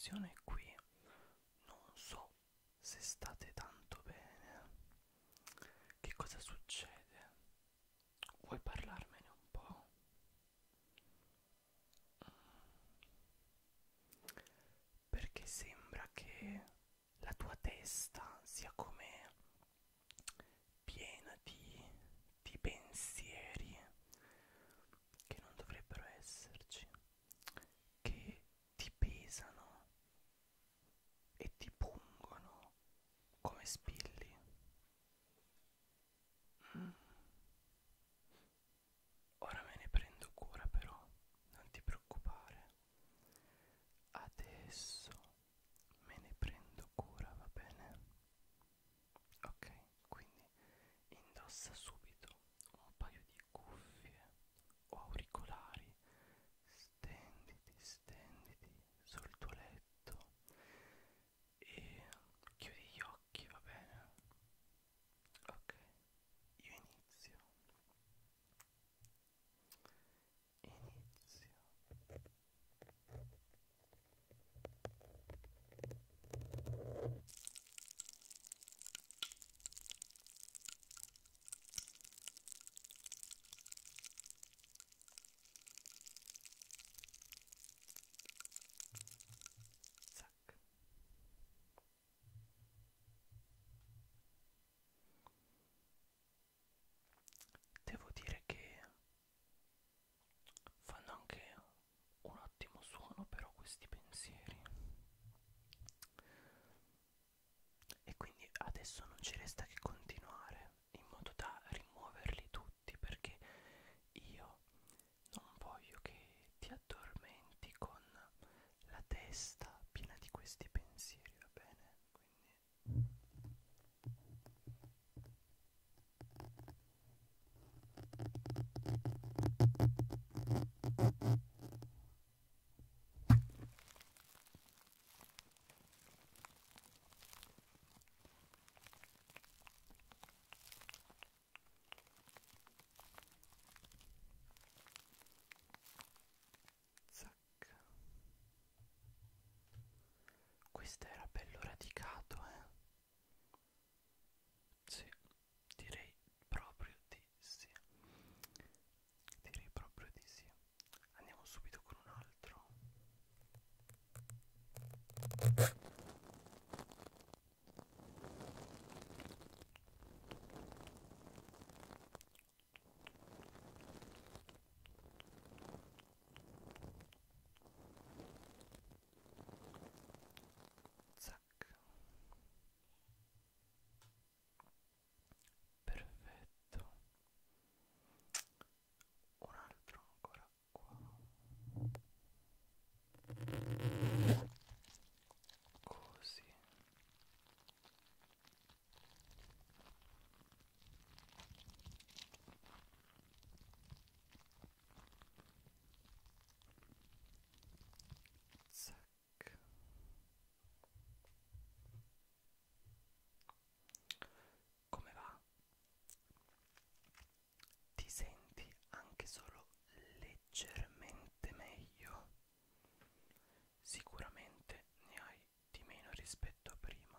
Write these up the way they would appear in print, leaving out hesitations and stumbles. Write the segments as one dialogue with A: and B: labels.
A: connessione qui, non so se state tanto bene. Che cosa succede? Vuoi parlarmene un po'? Perché sembra che la tua testa sia come piena di pensieri che non dovrebbero esserci, che ti pesano e ti pungono come spilli. Mm. Ora me ne prendo cura però, non ti preoccupare. Adesso me ne prendo cura, va bene? Ok, quindi indossa subito un paio di cuffie o auricolari, stenditi sul tuo letto e chiudi gli occhi, va bene? Ok, io inizio. Zac. Devo dire che fanno anche un ottimo suono però questi pensieri. E quindi adesso non ci resta che continuare in modo da rimuoverli tutti, perché io non voglio che ti addormenti con la testa piena di questi pensieri, va bene? Quindi zac. Questo era bello radicato, eh? Sì, direi proprio di sì. Direi proprio di sì. Andiamo subito con un altro. Zac. Perfetto. Un altro ancora qua. Così. Zac. Come va? Ti senti anche solo leggermente meglio? Sicuramente ne hai di meno rispetto a prima.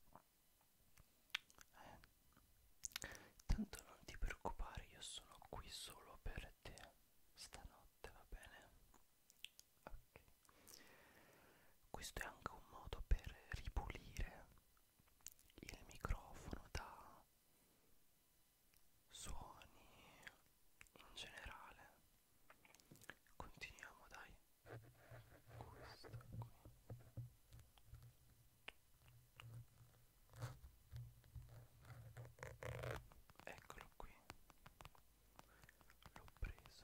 A: Tanto non ti preoccupare, io sono qui solo per te stanotte, va bene? Ok. Questo è anche un modo per ripulire il microfono da suoni in generale. Continuiamo, dai. Questo qui. Eccolo qui. L'ho preso.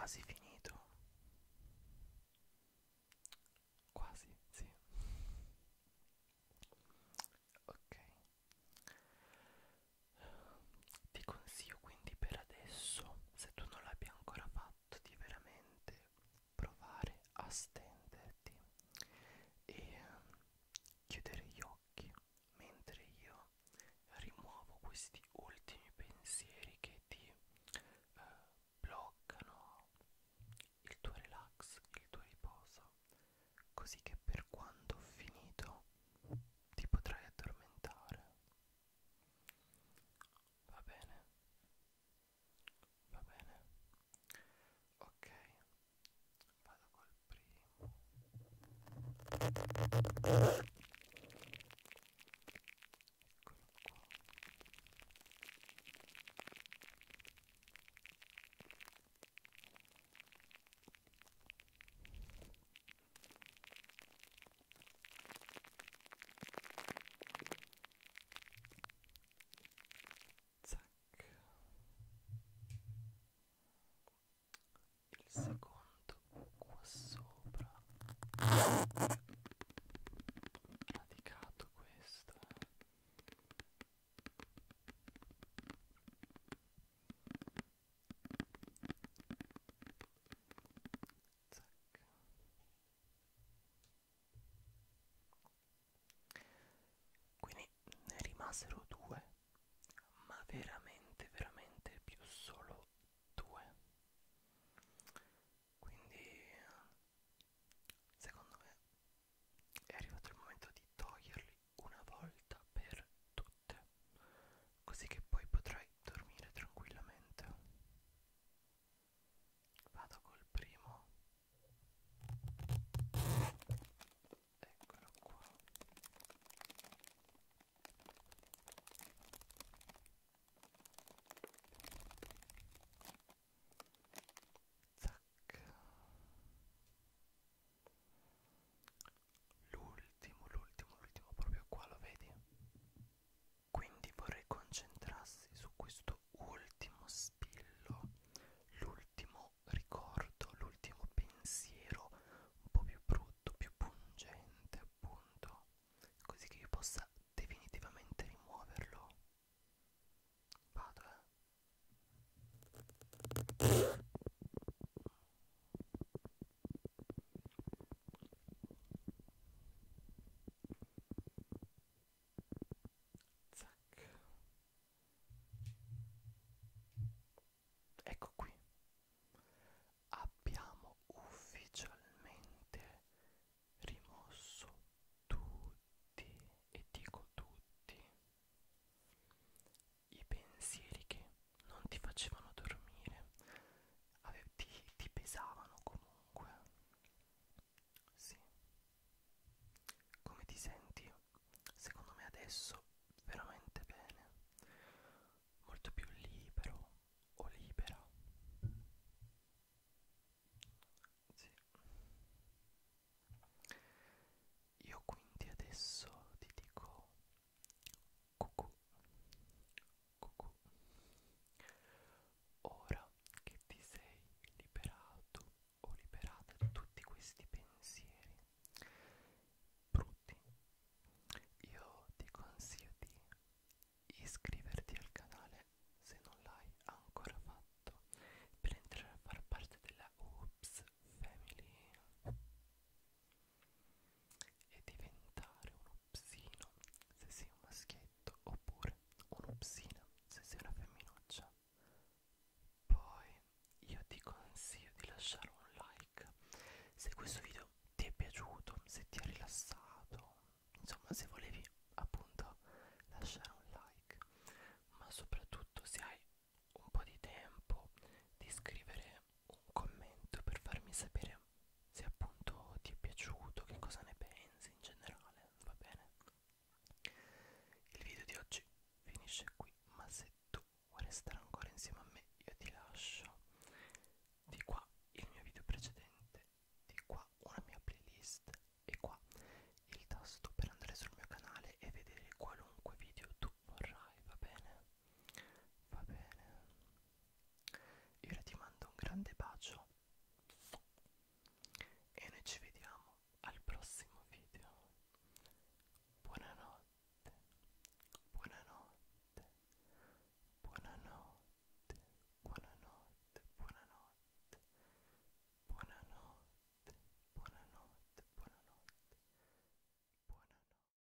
A: quasi finito. Quasi, sì. Ok. Ti consiglio quindi per adesso, se tu non l'abbia ancora fatto, di veramente provare a stenderti e chiudere gli occhi mentre io rimuovo questi ultimi pensieri che ti bloccano il tuo relax, il tuo riposo, così che per quando ho finito ti potrai addormentare. Va bene? Va bene? Ok, vado col primo. Eccolo qua. Zac. Il secondo qua sopra.